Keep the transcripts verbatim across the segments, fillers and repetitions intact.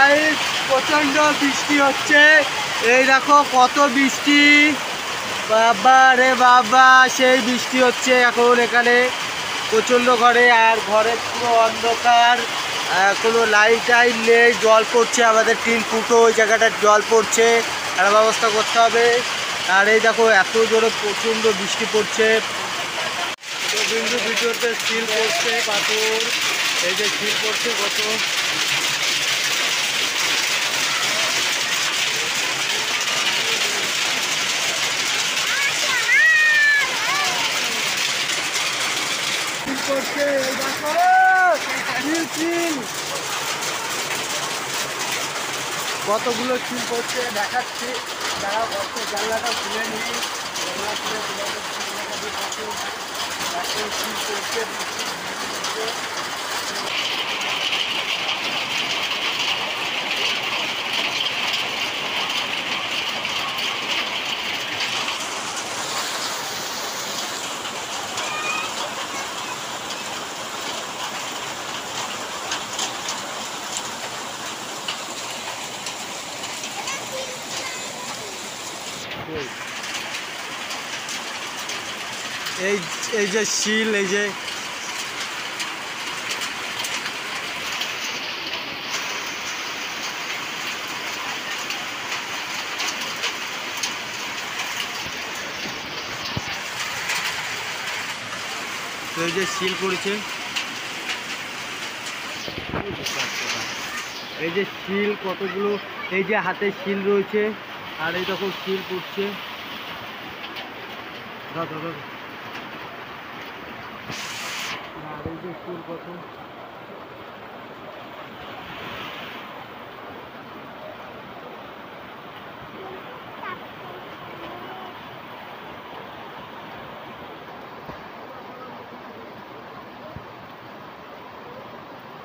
Guys প্রচন্ড বৃষ্টি হচ্ছে, এই দেখো কত বৃষ্টি, বাবা রে বাবা সেই বৃষ্টি হচ্ছে এখন এখানে প্রচন্ড ঘরে। আর ঘরে পুরো অন্ধকার, কোনো লাইট টাইট নেই, জল পড়ছে, আমাদের টিন ফুটো ওই জায়গাটা জল পড়ছে, একটা ব্যবস্থা করতে হবে। আর এই দেখো এত জোরে প্রচণ্ড বৃষ্টি পড়ছে, বিন্দু ভিডিওতে শিল পড়ছে পাথর, এই যে শিল পড়ছে কত। করছে এই দেখো কতগুলো চিল করছে দেখাচ্ছি, তারা কত জানলাটা খুলে নিই, জানলা খুলে তোমাদের চিল করছে। এই এই যে শিল, এই যে এই যে শিল পড়েছে, এই যে শিল কতগুলো, এই যে হাতে শিল রয়েছে, আর এই দেখো শিল পড়ছে। আর এই যে শিল কত,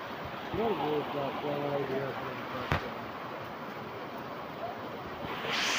Não vou dar para lá e